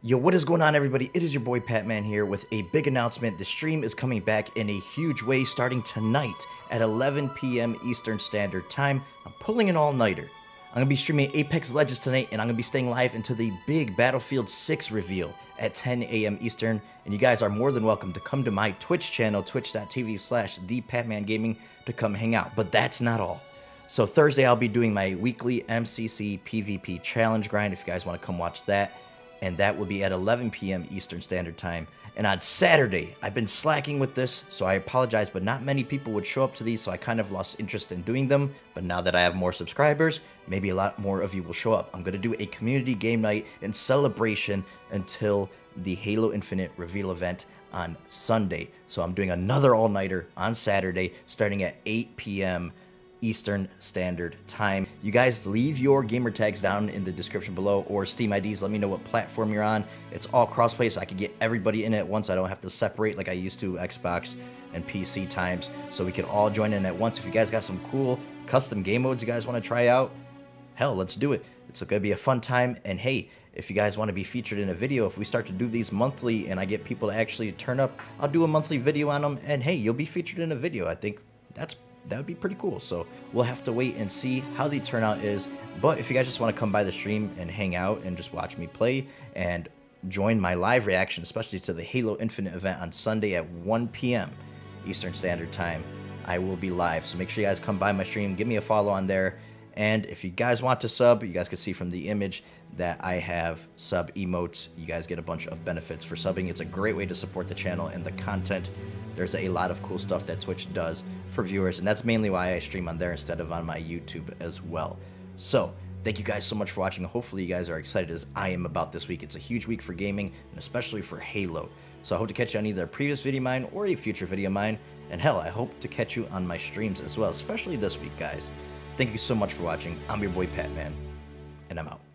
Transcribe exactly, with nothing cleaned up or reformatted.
Yo, what is going on, everybody? It is your boy Patman here with a big announcement. The stream is coming back in a huge way starting tonight at eleven p m Eastern Standard Time. I'm pulling an all-nighter. I'm going to be streaming Apex Legends tonight, and I'm going to be staying live until the big Battlefield six reveal at ten a m Eastern. And you guys are more than welcome to come to my Twitch channel, twitch dot t v slash the patman gaming, to come hang out. But that's not all. So Thursday, I'll be doing my weekly M C C PvP challenge grind if you guys want to come watch that. And that will be at eleven p m Eastern Standard Time. And on Saturday, I've been slacking with this, so I apologize, but not many people would show up to these, so I kind of lost interest in doing them. But now that I have more subscribers, maybe a lot more of you will show up. I'm going to do a community game night and celebration until the Halo Infinite reveal event on Sunday. So I'm doing another all-nighter on Saturday, starting at eight p m Eastern Standard Time. You guys leave your gamer tags down in the description below, or Steam I Ds. Let me know what platform you're on. It's all crossplay, so I can get everybody in at once. I don't have to separate like I used to Xbox and P C times, so we can all join in at once. If you guys got some cool custom game modes you guys want to try out, hell, let's do it. It's going to be a fun time. And hey, if you guys want to be featured in a video, if we start to do these monthly and I get people to actually turn up, I'll do a monthly video on them, and hey, you'll be featured in a video. I think that's that would be pretty cool. So we'll have to wait and see how the turnout is. But if you guys just want to come by the stream and hang out and just watch me play and join my live reaction, especially to the Halo Infinite event on Sunday at one p m Eastern Standard Time, I will be live. So make sure you guys come by my stream, give me a follow on there. And if you guys want to sub, you guys can see from the image that I have sub emotes. You guys get a bunch of benefits for subbing. It's a great way to support the channel and the content. There's a lot of cool stuff that Twitch does for viewers, and that's mainly why I stream on there instead of on my YouTube as well. So thank you guys so much for watching. Hopefully you guys are excited as I am about this week. It's a huge week for gaming, and especially for Halo. So I hope to catch you on either a previous video of mine or a future video of mine. And hell, I hope to catch you on my streams as well, especially this week, guys. Thank you so much for watching. I'm your boy Patman, and I'm out.